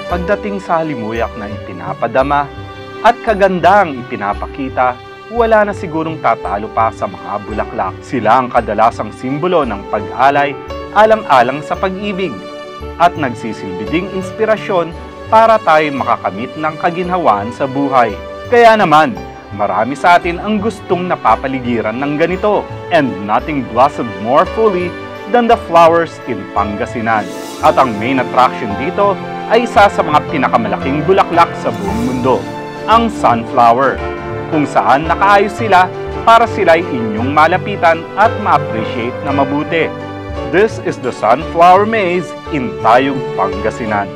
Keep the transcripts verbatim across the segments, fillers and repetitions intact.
pagdating sa halimuyak na ipinapadama at kagandang ipinapakita, wala na sigurong tatalo pa sa mga bulaklak. Sila ang kadalasang simbolo ng pag-alay, alang-alang sa pag-ibig, at nagsisilbi ding inspirasyon para tayo makakamit ng kaginhawaan sa buhay. Kaya naman, marami sa atin ang gustong napapaligiran ng ganito, and nothing blossomed more fully than the flowers in Pangasinan. At ang main attraction dito ay isa sa mga pinakamalaking bulaklak sa buong mundo, ang sunflower, kung saan nakaayos sila para sila'y inyong malapitan at ma-appreciate na mabuti. This is the Sunflower Maze in Tayug, Pangasinan.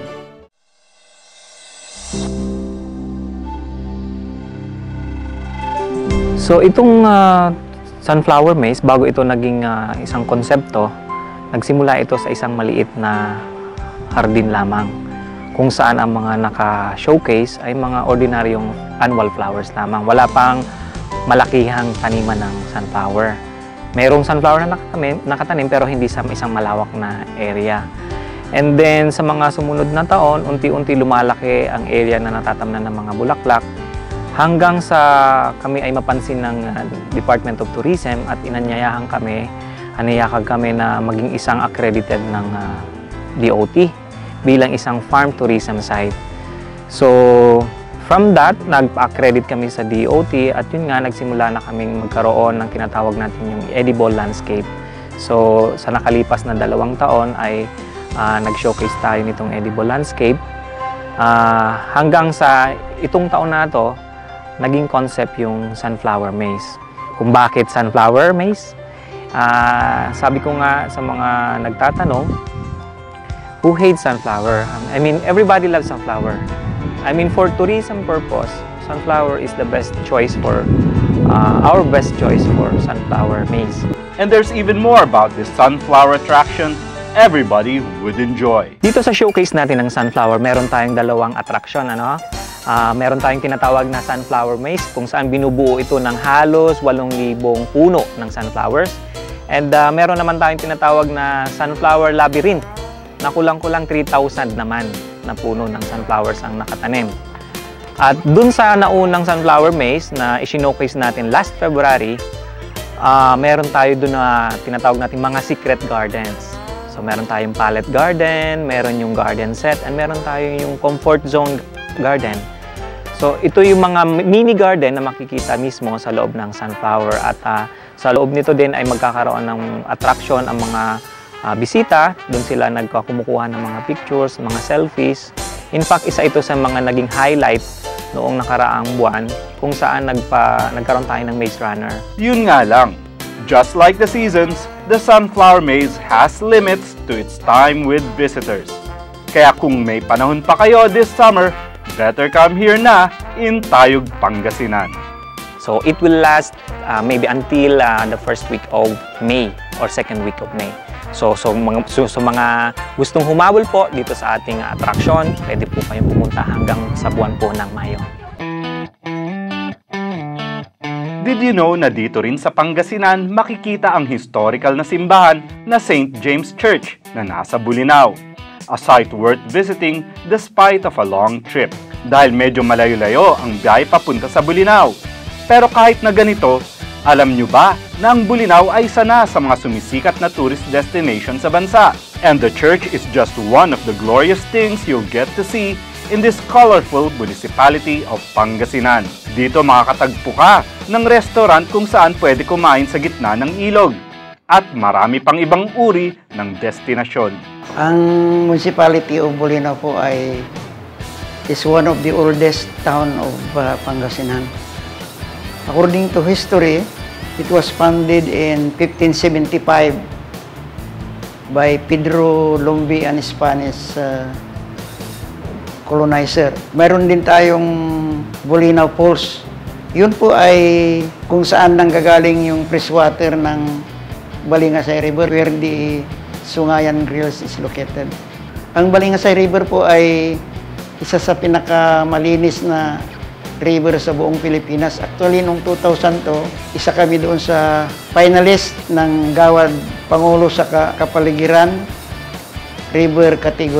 So itong uh, Sunflower Maze, bago ito naging uh, isang konsepto, nagsimula ito sa isang maliit na hardin lamang, kung saan ang mga naka-showcase ay mga ordinaryong annual flowers lamang. Wala pang malakihang taniman ng sunflower. Mayroong sunflower na nakatanim, nakatanim pero hindi sa isang malawak na area. And then sa mga sumunod na taon, unti-unti lumalaki ang area na natatamnan ng mga bulaklak, hanggang sa kami ay mapansin ng uh, Department of Tourism at inanyayahan kami, anayakag kami na maging isang accredited ng uh, D O T bilang isang farm tourism site. So, from that, nagpa-accredit kami sa D O T at yun nga, nagsimula na kaming magkaroon ng kinatawag natin yung edible landscape. So, sa nakalipas na dalawang taon ay uh, nag-showcase tayo nitong edible landscape. Uh, hanggang sa itong taon na to, naging concept yung Sunflower Maze. Kung bakit Sunflower Maze? Uh, sabi ko nga sa mga nagtatanong, who hates sunflower? I mean, everybody loves sunflower. I mean, for tourism purpose, sunflower is the best choice for, uh, our best choice for Sunflower Maze. And there's even more about this sunflower attraction everybody would enjoy. Dito sa showcase natin ng sunflower, meron tayong dalawang attraction, ano? Uh, meron tayong tinatawag na Sunflower Maze, kung saan binubuo ito ng halos walong libong puno ng sunflowers. And uh, meron naman tayong tinatawag na Sunflower Labyrinth, na kulang-kulang three thousand naman na puno ng sunflowers ang nakatanim. At dun sa naunang Sunflower Maze na isinokase natin last February, uh, meron tayo dun na tinatawag natin mga secret gardens. So meron tayong palette garden, meron yung garden set, and meron tayong yung comfort zone garden. So ito yung mga mini garden na makikita mismo sa loob ng sunflower, at uh, sa loob nito din ay magkakaroon ng attraction ang mga uh, bisita. Doon sila nagkakumukuha ng mga pictures, mga selfies. In fact, isa ito sa mga naging highlight noong nakaraang buwan kung saan nagpa, nagkaroon tayo ng maze runner. Yun nga lang, just like the seasons, the Sunflower Maze has limits to its time with visitors. Kaya kung may panahon pa kayo this summer, better come here na in Tayug, Pangasinan. So it will last uh, maybe until uh, the first week of May or second week of May. So, so, mga, so, so mga gustong humabol po dito sa ating uh, attraction, pwede po kayong pumunta hanggang sa buwan po ng Mayo. Did you know na dito rin sa Pangasinan makikita ang historical na simbahan na Saint James Church na nasa Bolinao? A site worth visiting despite of a long trip, dahil medyo malayo-layo ang biyahe papunta sa Bolinao. Pero kahit na ganito, alam nyo ba na ang Bolinao ay isa na sa mga sumisikat na tourist destination sa bansa? And the church is just one of the glorious things you'll get to see in this colorful municipality of Pangasinan. Dito makakatagpo ka ng restaurant kung saan pwede kumain sa gitna ng ilog, at marami pang ibang uri ng destinasyon. Ang municipality of Bolinao po ay is one of the oldest town of uh, Pangasinan. According to history, it was founded in fifteen seventy-five by Pedro Lumbi, an Spanish uh, colonizer. Mayroon din tayong Bolinao Falls. Yun po ay kung saan nanggagaling yung freshwater ng Balingasay River, where the Sungayan Grills is located. Ang Balingasay River po ay isa sa pinakamalinis na river sa buong Pilipinas. Actually, noong two thousand two, isa kami doon sa finalist ng Gawad Pangulo sa Kapaligiran River category.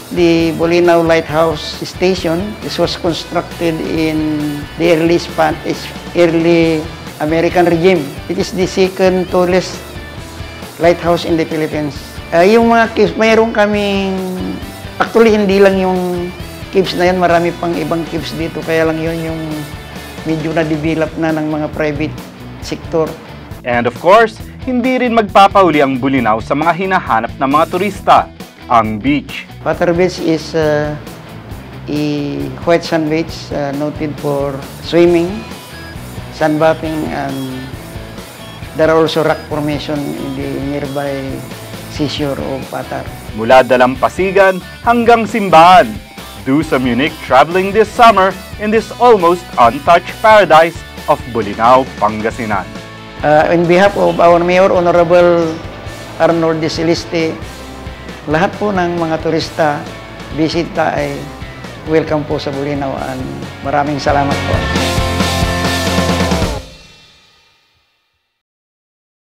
the Bolinao Lighthouse Station. This was constructed in the early span, early American regime. It is the second tallest lighthouse in the Philippines. Uh, yung mga caves, mayroon kaming, actually hindi lang yung caves na yan, marami pang ibang caves dito, kaya lang yun yung medyo na-develop na ng mga private sector. And of course, hindi rin magpapauli ang Bolinao sa mga hinahanap ng mga turista, ang beach. Pater Beach is uh, a white sand beach uh, noted for swimming, sunbathing, and there are also rock formation in the nearby seashore of Patar. Mula Dalampasigan hanggang Simbahan, do some unique traveling this summer in this almost untouched paradise of Bolinao, Pangasinan. Uh, on behalf of our Mayor, Honorable Arnold de Celeste, lahat po ng mga turista, bisita ay welcome po sa Bolinao, and maraming salamat po.